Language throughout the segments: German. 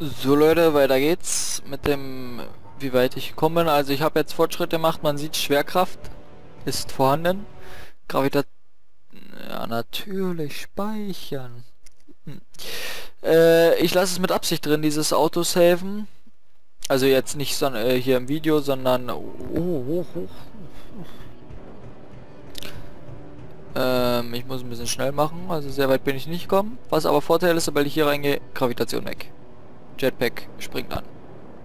So Leute, weiter geht's mit dem, wie weit ich gekommen bin. Also ich habe jetzt Fortschritte gemacht, man sieht, Schwerkraft ist vorhanden. Gravitation, ja natürlich, speichern. Hm. Ich lasse es mit Absicht drin, dieses Autosaven. Also jetzt nicht so, hier im Video, sondern... ich muss ein bisschen schnell machen, also sehr weit bin ich nicht gekommen. Was aber Vorteil ist, sobald ich hier reingehe, Gravitation weg. Jetpack springt an.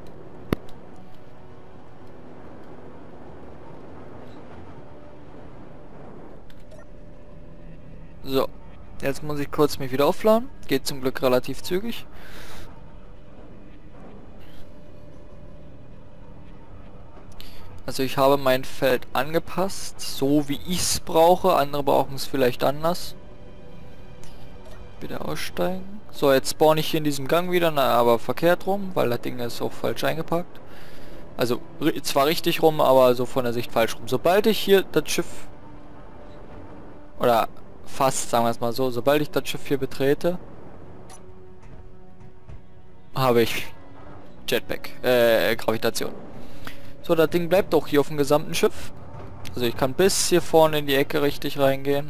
So, jetzt muss ich kurz mich wieder aufladen. Geht zum Glück relativ zügig. Also ich habe mein Feld angepasst, so wie ich es brauche. Andere brauchen es vielleicht anders. Bitte aussteigen. So, jetzt spawn ich hier in diesem Gang wieder, aber verkehrt rum, weil das Ding ist auch falsch eingepackt. Also zwar richtig rum, aber so von der Sicht falsch rum. Sobald ich hier das Schiff, oder fast, sagen wir es mal so, sobald ich das Schiff hier betrete, habe ich Jetpack, Gravitation. So, das Ding bleibt auch hier auf dem gesamten Schiff. Also ich kann bis hier vorne in die Ecke richtig reingehen.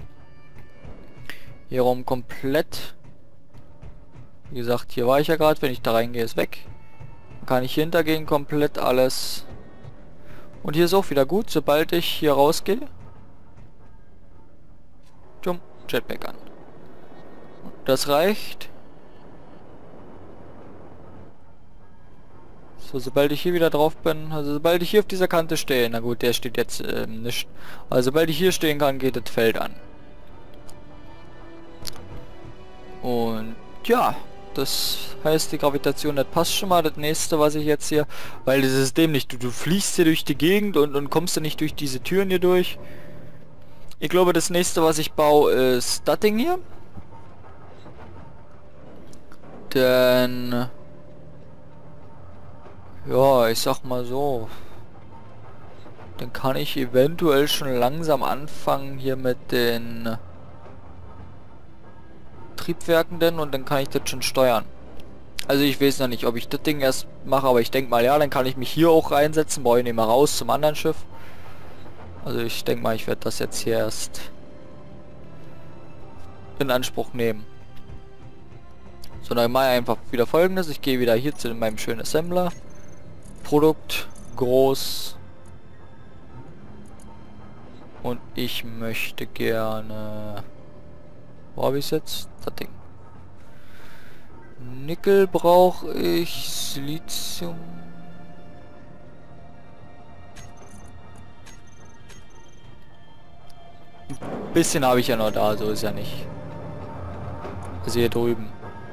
Hier rum komplett. Wie gesagt, hier war ich ja gerade. Wenn ich da reingehe, ist weg. Dann kann ich hier hintergehen, komplett alles. Und hier ist auch wieder gut, sobald ich hier rausgehe. Jump, Jetpack an. Das reicht. So, sobald ich hier wieder drauf bin, also sobald ich hier auf dieser Kante stehe, na gut, der steht jetzt nicht. Also sobald ich hier stehen kann, geht das Feld an. Und ja, das heißt, die Gravitation, das passt schon mal. Das nächste, was ich jetzt hier, weil das System nicht, du fliegst hier durch die Gegend und kommst du nicht durch diese Türen hier durch. Ich glaube, das nächste, was ich baue, ist das Ding hier. Denn ja, ich sag mal so, dann kann ich eventuell schon langsam anfangen hier mit den Triebwerken denn, und dann kann ich das schon steuern. Also ich weiß noch nicht, ob ich das Ding erst mache, aber ich denke mal, ja, dann kann ich mich hier auch reinsetzen, brauche ich nicht mal raus zum anderen Schiff. Also ich denke mal, ich werde das jetzt hier erst in Anspruch nehmen. So, dann mache ich einfach wieder Folgendes. Ich gehe wieder hier zu meinem schönen Assembler. Produkt, groß. Und ich möchte gerne... Wo habe ich es jetzt? Das Ding. Nickel brauche ich, Silizium. Ein bisschen habe ich ja noch da, so ist ja nicht. Also hier drüben.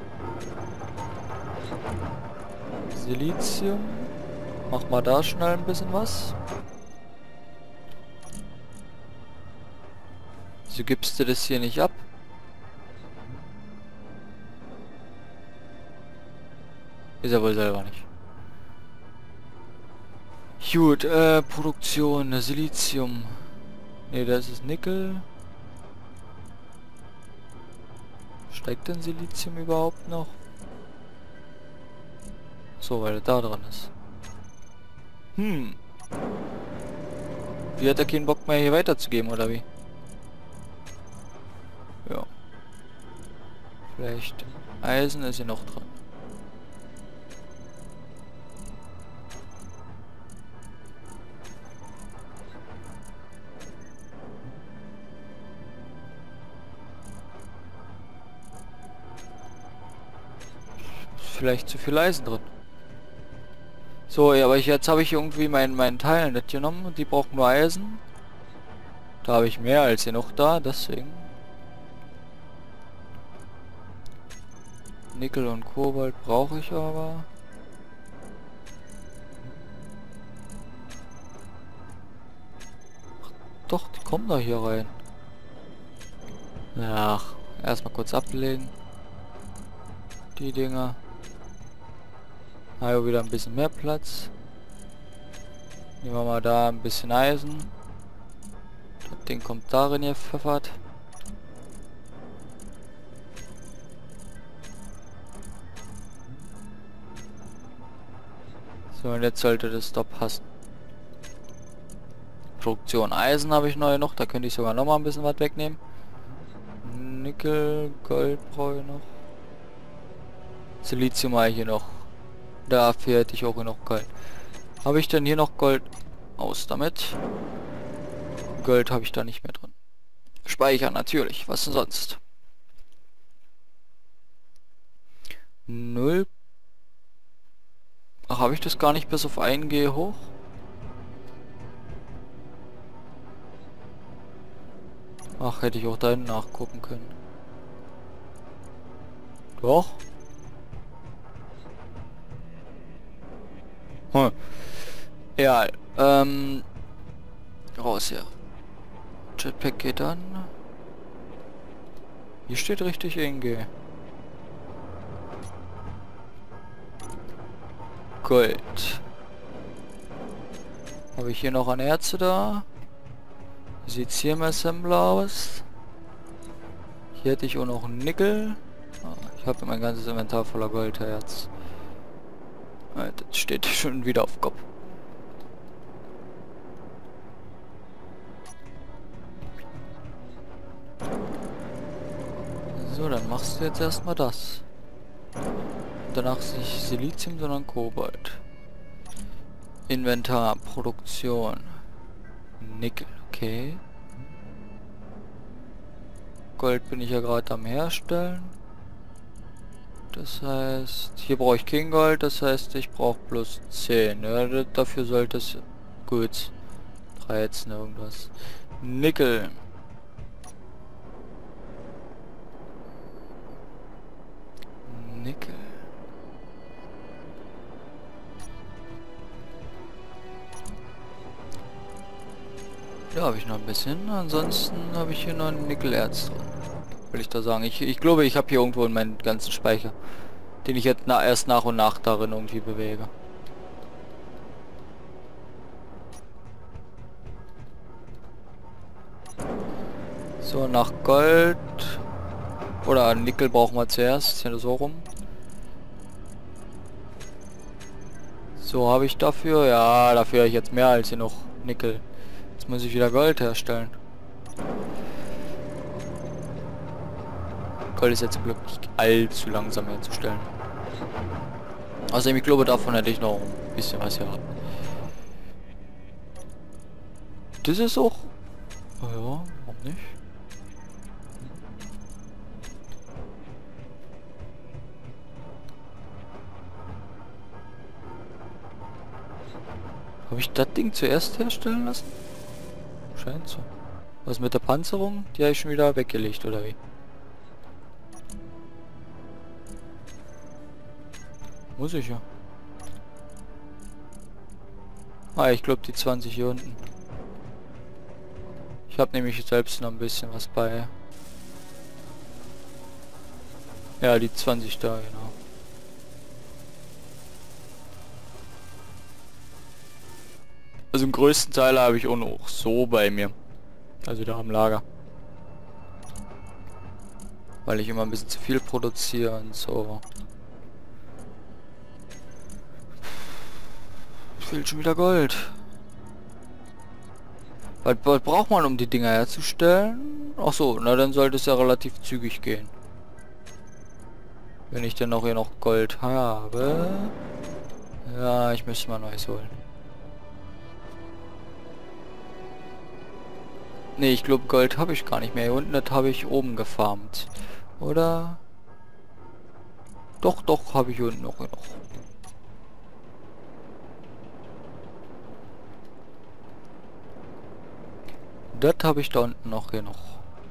Silizium. Mach mal da schnell ein bisschen was. Wieso gibst du das hier nicht ab? Ist er wohl selber nicht. Gut, Produktion, Silizium. Ne, das ist Nickel. Steigt denn Silizium überhaupt noch? So, weil er da dran ist. Wie hat er keinen Bock mehr hier weiterzugeben, oder wie? Ja. Vielleicht Eisen ist hier noch dran. Vielleicht zu viel Eisen drin. So, ja, aber jetzt habe ich irgendwie meinen Teilen das genommen und die brauchen nur Eisen. Da habe ich mehr als genug da, deswegen. Nickel und Kobalt brauche ich aber. Ach, doch, die kommen da hier rein. Ach, erstmal kurz ablegen. Die Dinger. Wieder ein bisschen mehr Platz. Nehmen wir mal da ein bisschen Eisen. Das Ding kommt darin hier pfeffert. So, und jetzt sollte das doch passen. Produktion Eisen habe ich neu noch, da könnte ich sogar noch mal ein bisschen was wegnehmen. Nickel, Gold brauche ich noch. Silizium habe ich hier noch. Dafür hätte ich auch noch Gold. Habe ich denn hier noch Gold? Aus damit. Gold habe ich da nicht mehr drin. Speichern natürlich, was denn sonst? 0. Ach, habe ich das gar nicht bis auf 1G hoch? Ach, hätte ich auch da nachgucken können. Doch. Hm. Ja, raus hier. Jetpack geht dann. Hier steht richtig NG. Gold. Habe ich hier noch ein Erze da? Wie sieht's hier im Assembler aus? Hier hätte ich auch noch einen Nickel. Ah, ich habe mein ganzes Inventar voller Goldherz. Das steht schon wieder auf Kopf. So, dann machst du jetzt erstmal das. Danach nicht Silizium, sondern Kobalt. Inventar, Produktion. Nickel, okay. Gold bin ich ja gerade am Herstellen. Das heißt, hier brauche ich kein Gold, das heißt, ich brauche plus 10. Ja, dafür sollte es gut. 13 irgendwas. Nickel. Nickel. Ja, habe ich noch ein bisschen. Ansonsten habe ich hier noch ein Nickelerz drin. Will ich da sagen. Ich glaube, ich habe hier irgendwo in meinen ganzen Speicher, den ich jetzt erst nach und nach darin irgendwie bewege. So, nach Gold. Oder Nickel brauchen wir zuerst. Ist ja so rum. So, habe ich dafür? Ja, dafür habe ich jetzt mehr als hier noch Nickel. Jetzt muss ich wieder Gold herstellen. Gold ist jetzt zum Glück nicht allzu langsam herzustellen. Außerdem, ich glaube, davon hätte ich noch ein bisschen was hier. Das ist auch... Oh ja, warum nicht? Habe ich das Ding zuerst herstellen lassen? Scheint so. Was mit der Panzerung? Die habe ich schon wieder weggelegt, oder wie? Muss ich ja. Ah, ich glaube die 20 hier unten. Ich habe nämlich selbst noch ein bisschen was bei. Ja, die 20 da, genau. Also den größten Teil habe ich auch noch so bei mir. Also da am Lager. Weil ich immer ein bisschen zu viel produziere und so. Fehlt schon wieder Gold. Was braucht man, um die Dinger herzustellen? Ach so, na dann sollte es ja relativ zügig gehen. Wenn ich dann auch hier noch Gold habe. Ja, ich müsste mal neues holen. Nee, ich glaube Gold habe ich gar nicht mehr. Hier unten, das habe ich oben gefarmt. Oder? Doch, doch, habe ich unten noch. Das habe ich da unten noch hier noch.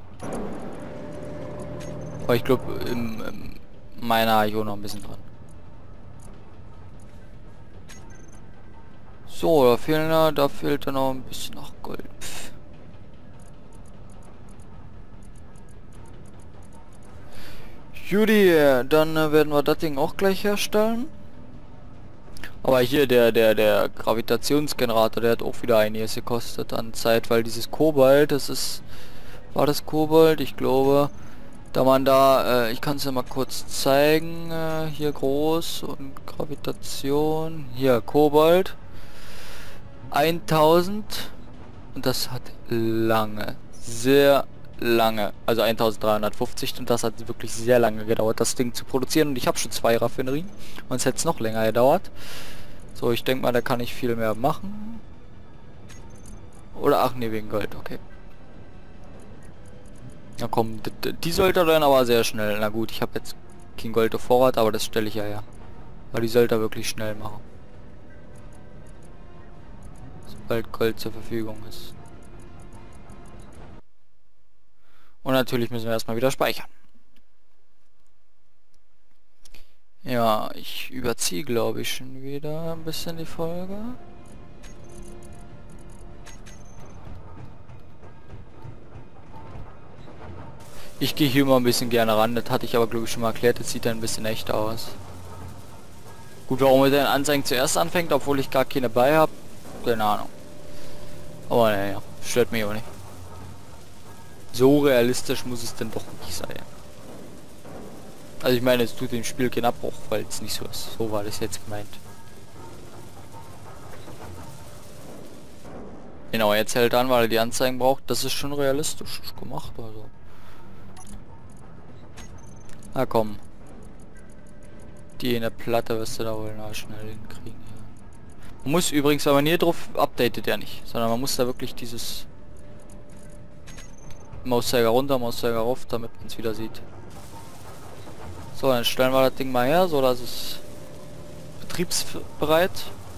Aber ich glaube, im meiner habe ich auch noch ein bisschen dran. So, da fehlt dann noch ein bisschen nach Gold. Pff. Judy, dann werden wir das Ding auch gleich herstellen. Aber hier der Gravitationsgenerator, der hat auch wieder einiges gekostet an Zeit, weil dieses Kobalt, das ist... War das Kobalt? Ich glaube... Da man da, ich kann es ja mal kurz zeigen, hier groß und Gravitation, hier Kobold, 1000 und das hat lange, sehr lange, also 1350 und das hat wirklich sehr lange gedauert, das Ding zu produzieren und ich habe schon 2 Raffinerien und es hätte es noch länger gedauert. So, ich denke mal, da kann ich viel mehr machen. Oder ach nee, wegen Gold, okay. Na komm, die sollte dann aber sehr schnell. Na gut, ich habe jetzt kein Gold auf Vorrat, aber das stelle ich ja her. Weil die sollte er wirklich schnell machen. Sobald Gold zur Verfügung ist. Und natürlich müssen wir erstmal wieder speichern. Ja, ich überziehe glaube ich schon wieder ein bisschen die Folge. Ich gehe hier immer ein bisschen gerne ran, das hatte ich aber glaube ich schon mal erklärt, das sieht dann ein bisschen echt aus. Gut, warum er den Anzeigen zuerst anfängt, obwohl ich gar keine bei habe, keine Ahnung. Aber naja, stört mich auch nicht. So realistisch muss es denn doch nicht sein. Also ich meine, es tut dem Spiel keinen Abbruch, weil es nicht so ist. So war das jetzt gemeint. Genau, jetzt hält an, weil er die Anzeigen braucht. Das ist schon realistisch gemacht, also. Na komm. Die in der Platte wirst du da wohl noch schnell hinkriegen. Ja. Man muss übrigens, wenn man hier drauf updatet ja nicht, sondern man muss da wirklich dieses Mauszeiger runter, Mauszeiger rauf, damit man es wieder sieht. So, dann stellen wir das Ding mal her, so dass es betriebsbereit.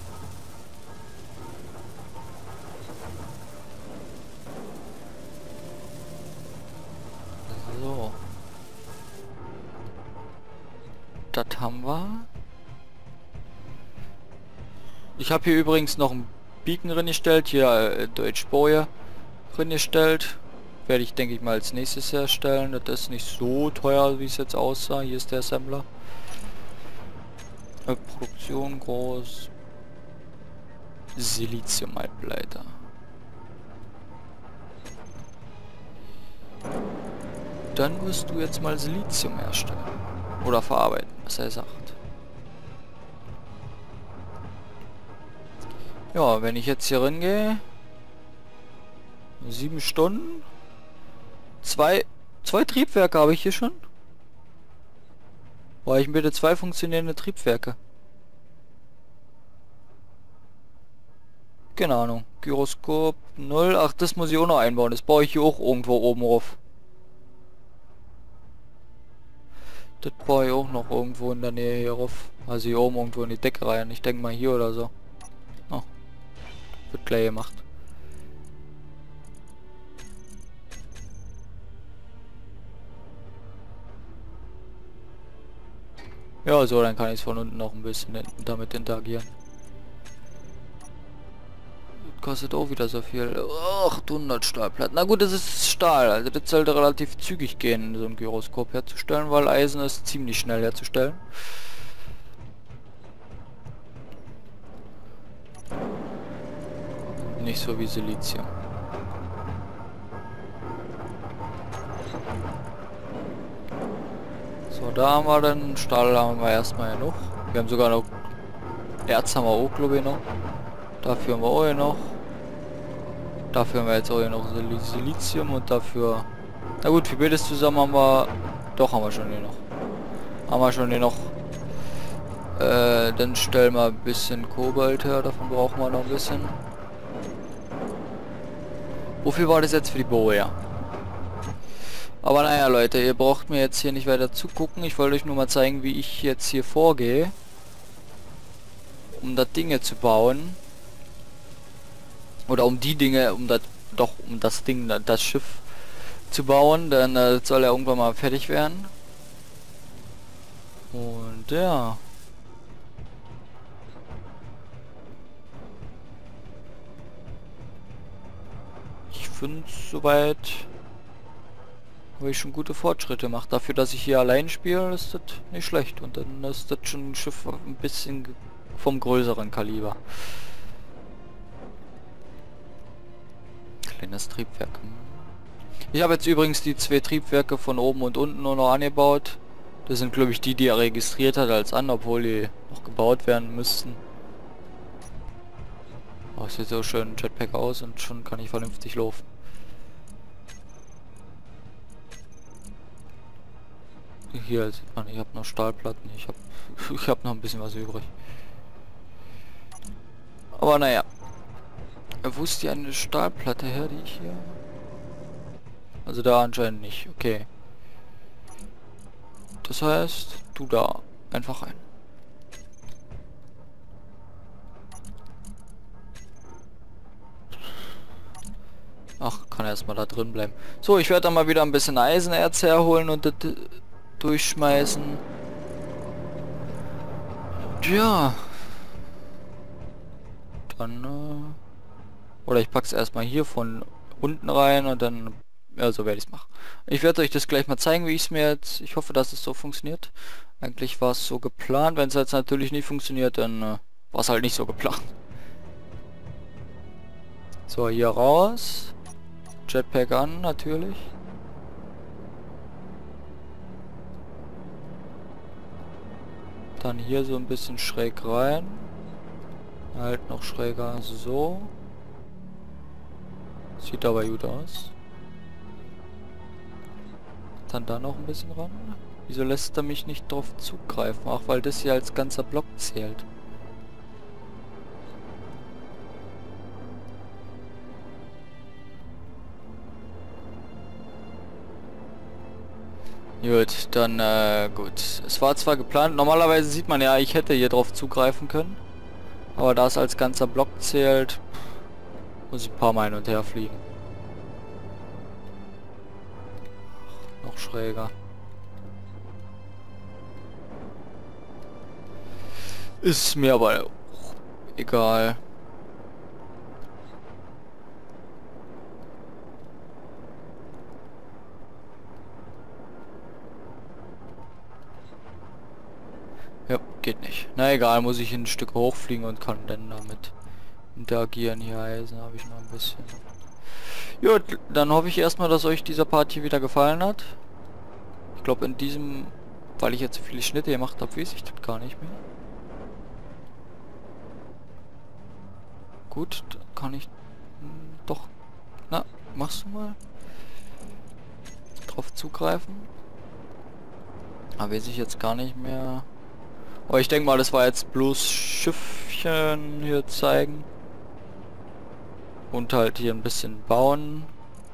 So. Das haben wir. Ich habe hier übrigens noch ein Beacon reingestellt, hier Deutschboje reingestellt. Werde ich denke ich mal als nächstes herstellen. Das ist nicht so teuer, wie es jetzt aussah. Hier ist der Assembler. Produktion groß. Silizium-Halbleiter. Dann wirst du jetzt mal Silizium herstellen. Oder verarbeiten, was er sagt. Ja, wenn ich jetzt hier reingehe. 7 Stunden. Zwei Triebwerke habe ich hier schon. Brauche ich bitte 2 funktionierende Triebwerke? Keine Ahnung. Gyroskop 0. Ach, das muss ich auch noch einbauen. Das baue ich hier auch irgendwo oben drauf. Das baue ich auch noch irgendwo in der Nähe hier rauf. Also hier oben irgendwo in die Decke rein. Ich denke mal hier oder so. Oh. Wird gleich gemacht. Ja, so, dann kann ich es von unten noch ein bisschen damit interagieren. Kostet auch wieder so viel. 800 Stahlplatten. Na gut, das ist Stahl. Also das sollte relativ zügig gehen, so ein Gyroskop herzustellen, weil Eisen ist ziemlich schnell herzustellen. Nicht so wie Silizium. So, da haben wir dann Stahl haben wir erstmal genug. Wir haben sogar noch Erz haben wir auch glaube ich noch. Dafür haben wir auch noch. Dafür haben wir jetzt auch noch Silizium und dafür... Na gut, für beides zusammen haben wir... Doch, haben wir schon hier noch. Haben wir schon hier noch. Dann stellen wir ein bisschen Kobalt her, davon brauchen wir noch ein bisschen. Wofür war das jetzt für die Boje? Ja. Aber naja Leute, ihr braucht mir jetzt hier nicht weiter zugucken. Ich wollte euch nur mal zeigen, wie ich jetzt hier vorgehe. Um das Dinge zu bauen. Oder um die Dinge, um das Ding, das Schiff zu bauen, dann soll er irgendwann mal fertig werden. Und ja. Ich finde soweit habe ich schon gute Fortschritte gemacht. Dafür, dass ich hier allein spiele, ist das nicht schlecht. Und dann ist das schon ein Schiff ein bisschen vom größeren Kaliber. Kleines Triebwerk. Ich habe jetzt übrigens die zwei Triebwerke von oben und unten nur noch angebaut. Das sind glaube ich die er registriert hat als an, obwohl die noch gebaut werden müssten. Oh, sieht so schön Jetpack aus und schon kann ich vernünftig laufen. Hier sieht man, ich habe noch Stahlplatten, ich hab noch ein bisschen was übrig. Aber naja. Wo ist die eine Stahlplatte her, die ich hier... Also da anscheinend nicht, okay. Das heißt, du da. Einfach rein. Ach, kann erstmal da drin bleiben. So, ich werde dann mal wieder ein bisschen Eisenerz herholen und das durchschmeißen. Tja. Dann, oder ich pack's erstmal hier von unten rein und dann... Ja, so werde ich es machen. Ich werde euch das gleich mal zeigen, wie ich es mir jetzt... Ich hoffe, dass es so funktioniert. Eigentlich war es so geplant. Wenn es jetzt natürlich nicht funktioniert, dann war es halt nicht so geplant. So, hier raus. Jetpack an, natürlich. Dann hier so ein bisschen schräg rein. Halt noch schräger, so. Sieht aber gut aus. Dann da noch ein bisschen ran. Wieso lässt er mich nicht drauf zugreifen? Ach, weil das hier als ganzer Block zählt. Gut, dann gut. Es war zwar geplant, normalerweise sieht man ja, ich hätte hier drauf zugreifen können. Aber da es als ganzer Block zählt, muss ich ein paar Mal hin und her fliegen. Noch schräger. Ist mir aber egal. Ja, geht nicht. Na egal, muss ich ein Stück hochfliegen und kann dann damit interagieren. Hier Eisen habe ich noch ein bisschen. Gut, dann hoffe ich erstmal, dass euch dieser Part hier wieder gefallen hat. Ich glaube in diesem, weil ich jetzt so viele Schnitte gemacht habe, weiß ich das gar nicht mehr. Gut, dann kann ich doch. Na, machst du mal. Drauf zugreifen. Aber weiß ich jetzt gar nicht mehr. Aber ich denke mal, das war jetzt bloß Schiffchen hier zeigen. Und halt hier ein bisschen bauen.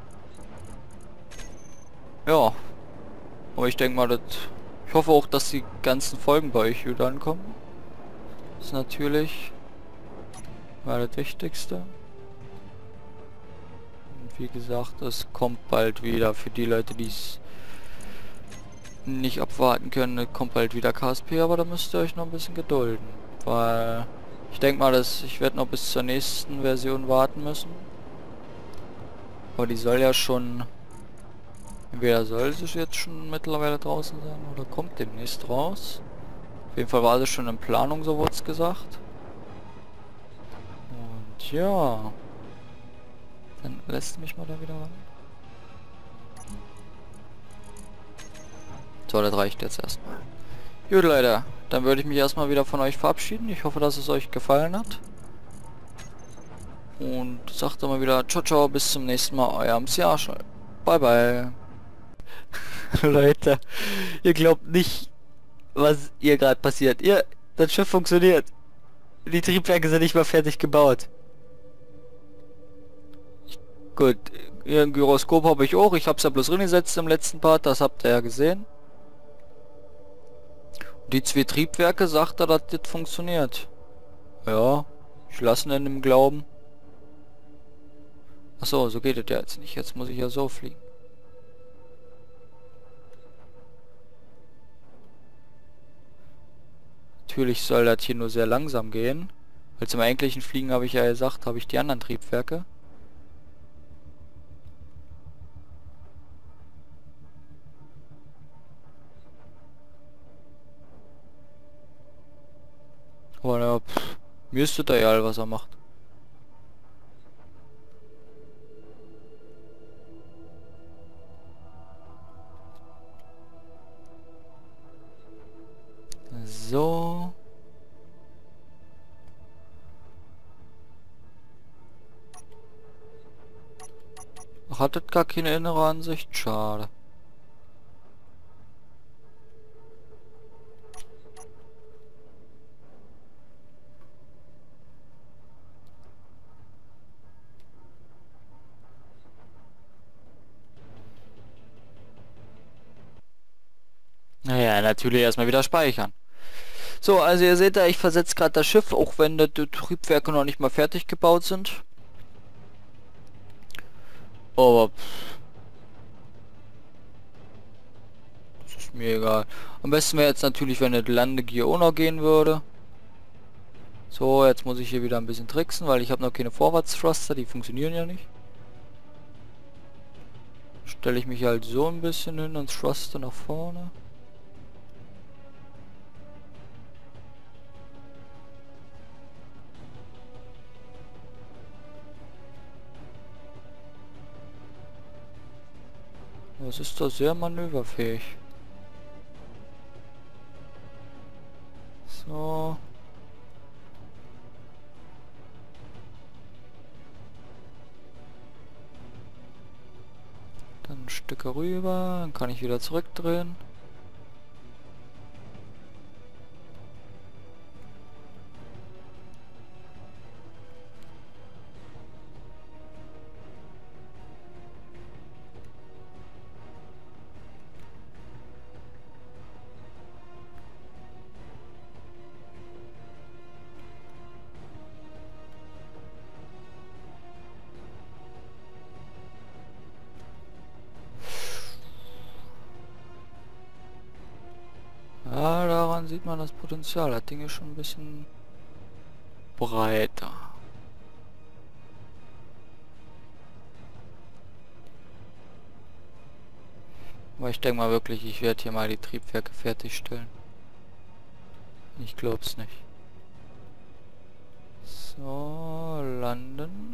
Ja. Aber ich denke mal, ich hoffe auch, dass die ganzen Folgen bei euch wieder ankommen. Das ist natürlich das Wichtigste. Und wie gesagt, es kommt bald wieder für die Leute, die es nicht abwarten können, kommt bald wieder KSP, aber da müsst ihr euch noch ein bisschen gedulden. Weil ich denke mal, ich werde noch bis zur nächsten Version warten müssen. Aber die soll ja schon... Entweder soll sie jetzt schon mittlerweile draußen sein oder kommt demnächst raus. Auf jeden Fall war sie schon in Planung, so wurde es gesagt. Und ja... Dann lässt mich mal da wieder ran. So, das reicht jetzt erstmal. Gut, Leute, dann würde ich mich erstmal wieder von euch verabschieden. Ich hoffe, dass es euch gefallen hat. Und sagt dann mal wieder ciao, ciao, bis zum nächsten Mal, euer MC Arschl. Bye, bye. Leute, ihr glaubt nicht, was hier gerade passiert. Das Schiff funktioniert. Die Triebwerke sind nicht mal fertig gebaut. Gut, hier ein Gyroskop habe ich auch. Ich habe es ja bloß reingesetzt im letzten Part, das habt ihr ja gesehen. Die zwei Triebwerke sagt er, dass das funktioniert. Ja, ich lasse ihn im Glauben. Achso, so geht es ja jetzt nicht. Jetzt muss ich ja so fliegen. Natürlich soll das hier nur sehr langsam gehen. Weil zum eigentlichen Fliegen habe ich ja gesagt, habe ich die anderen Triebwerke. Aber ja, mir ist das egal, was er macht. Ach, hattet gar keine innere Ansicht? Schade. Naja, natürlich erstmal wieder speichern. So, also ihr seht da, ich versetze gerade das Schiff, auch wenn die Triebwerke noch nicht mal fertig gebaut sind. Aber das ist mir egal. Am besten wäre jetzt natürlich, wenn die Landegier auch noch gehen würde. So, jetzt muss ich hier wieder ein bisschen tricksen, weil ich habe noch keine Vorwärtsthruster, die funktionieren ja nicht. Stelle ich mich halt so ein bisschen hin und thruste nach vorne. Das ist da sehr manöverfähig. So. Dann ein Stück rüber, dann kann ich wieder zurückdrehen. Ja, daran sieht man das Potenzial. Das Ding ist schon ein bisschen breiter. Aber ich denke mal wirklich, ich werde hier mal die Triebwerke fertigstellen. Ich glaub's nicht. So, landen.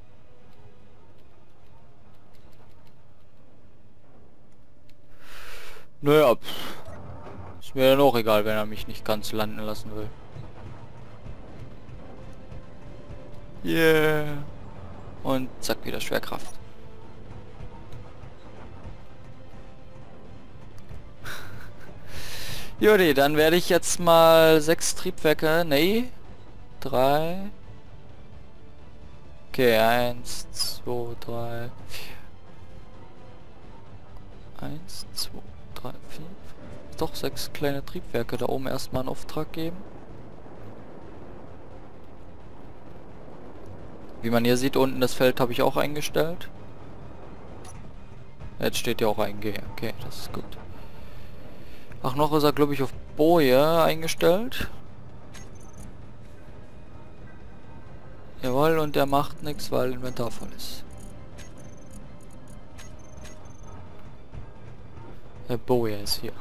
Naja, ist mir dann auch egal, wenn er mich nicht ganz landen lassen will. Yeah. Und zack, wieder Schwerkraft. Judy, dann werde ich jetzt mal 6 Triebwerke, nee, 3. Okay, 1, 2, 3, 4. 1, 2, 3, 4. Doch 6 kleine Triebwerke da oben erstmal einen Auftrag geben. Wie man hier sieht, unten das Feld habe ich auch eingestellt. Jetzt steht ja auch ein G. Okay, das ist gut. Ach, noch ist er, glaube ich, auf Boje eingestellt. Jawohl, und der macht nichts, weil Inventar voll ist. Der Boje ist hier.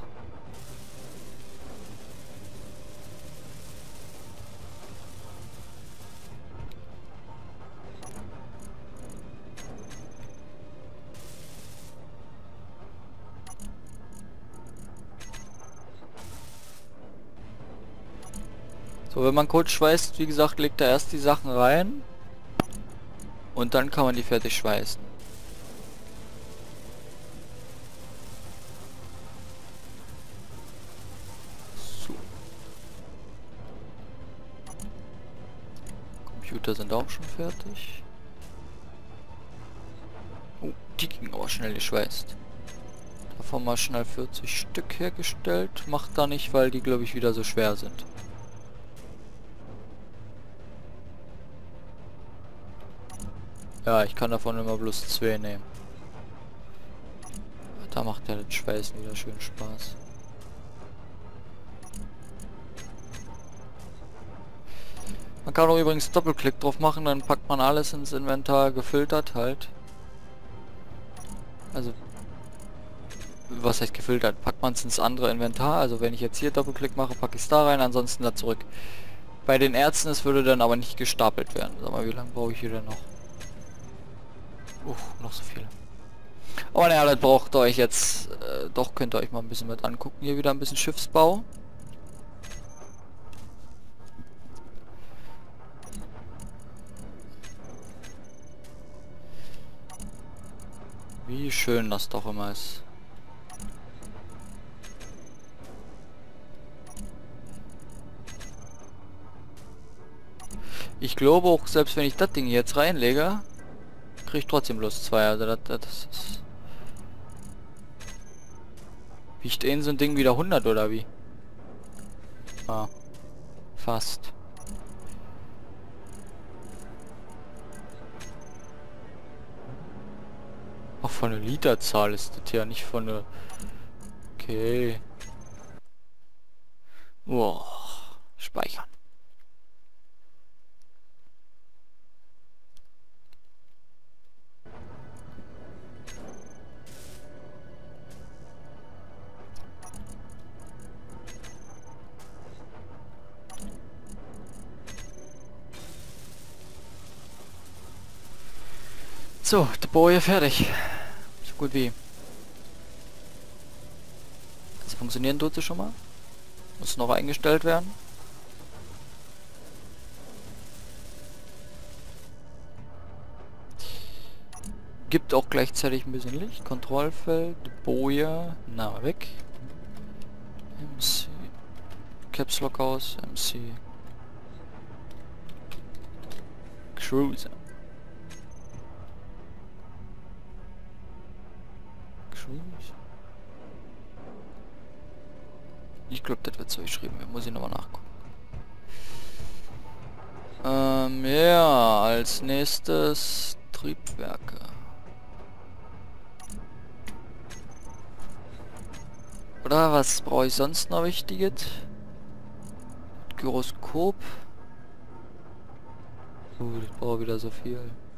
So, wenn man kurz schweißt, wie gesagt, legt er erst die Sachen rein und dann kann man die fertig schweißen. So. Computer sind auch schon fertig. Oh, die ging aber schnell geschweißt. Davon mal schnell 40 Stück hergestellt. Macht da nicht, weil die, glaube ich, wieder so schwer sind. Ja, ich kann davon immer bloß 2 nehmen. Da macht ja das Schweißen wieder schön Spaß. Man kann auch übrigens Doppelklick drauf machen, dann packt man alles ins Inventar, gefiltert halt. Also, was heißt gefiltert? Packt man es ins andere Inventar. Also wenn ich jetzt hier Doppelklick mache, packe ich es da rein, ansonsten da zurück. Bei den Ärzten, es würde dann aber nicht gestapelt werden. Sag mal, wie lange brauche ich hier denn noch? Noch so viele. Aber naja, das braucht ihr euch jetzt, doch könnt ihr euch mal ein bisschen mit angucken. Hier wieder ein bisschen Schiffsbau. Wie schön das doch immer ist. Ich glaube auch, selbst wenn ich das Ding jetzt reinlege, kriege ich trotzdem bloß 2. Also das ist... Wiegt so ein Ding wieder 100 oder wie? Ah, fast. Auch von der Literzahl ist das ja nicht von der... Okay. Boah. Speichern. So, der Boje fertig. So gut wie. Das funktionieren tut sie schon mal. Muss noch eingestellt werden. Gibt auch gleichzeitig ein bisschen Licht. Kontrollfeld, Boje, na weg. MC. Caps Lock aus, MC. Cruiser. Ich glaube, das wird so geschrieben. Muss ich nochmal nachgucken. Ja, als nächstes Triebwerke. Oder was brauche ich sonst noch Wichtiges? Gyroskop. Ich brauche wieder so viel.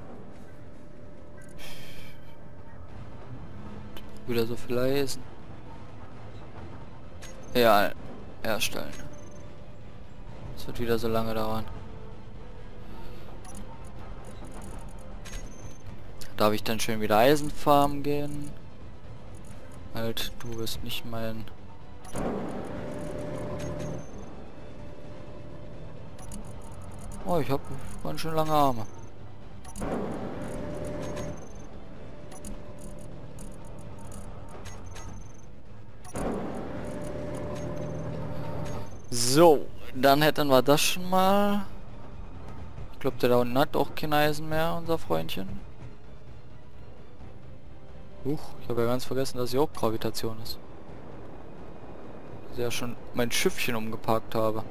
Wieder so viel Eisen. Ja, herstellen. Es wird wieder so lange dauern. Darf ich dann schön wieder Eisenfarmen gehen? Halt, du wirst nicht mein... Oh, ich habe ganz schön lange Arme. So, dann hätten wir das schon mal. Ich glaube, der da unten hat auch kein Eisen mehr, unser Freundchen. Huch, ich habe ja ganz vergessen, dass hier auch Gravitation ist. Dass ich ja schon mein Schiffchen umgeparkt habe.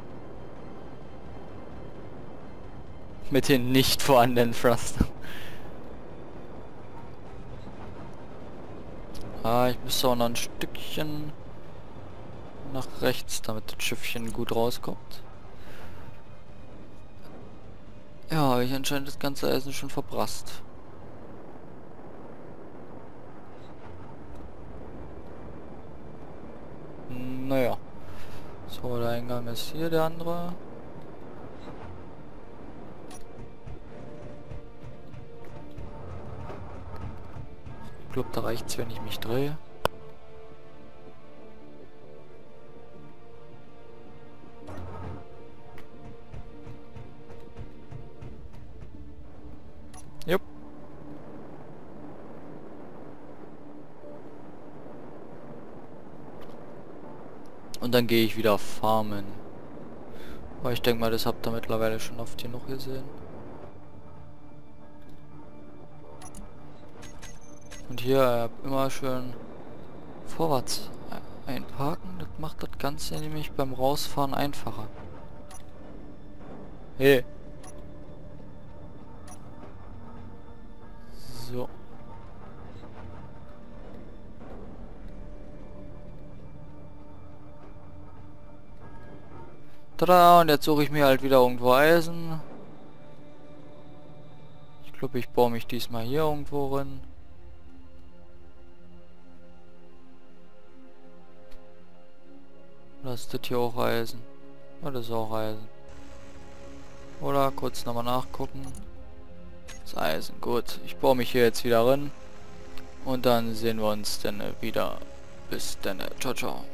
Mit den nicht vorhandenen Thrustern. Ah, ich müsste auch noch ein Stückchen nach rechts, damit das Schiffchen gut rauskommt. Ja, habe ich anscheinend das ganze Eisen schon verprasst. Naja. So, der Eingang ist hier, der andere. Ich glaube, da reicht's, wenn ich mich drehe. Jupp. Und dann gehe ich wieder farmen. Aber ich denke mal, das habt ihr mittlerweile schon oft genug gesehen. Und hier immer schön vorwärts einparken. Das macht das Ganze nämlich beim Rausfahren einfacher. Hey. So. Tada, und jetzt suche ich mir halt wieder irgendwo Eisen. Ich glaube, ich baue mich diesmal hier irgendwo rein. Oder ist das hier auch Eisen? Ja, das ist auch Eisen. Oder kurz nochmal nachgucken. Das ist Eisen. Gut, ich baue mich hier jetzt wieder rein. Und dann sehen wir uns dann wieder. Bis dann. Ciao, ciao.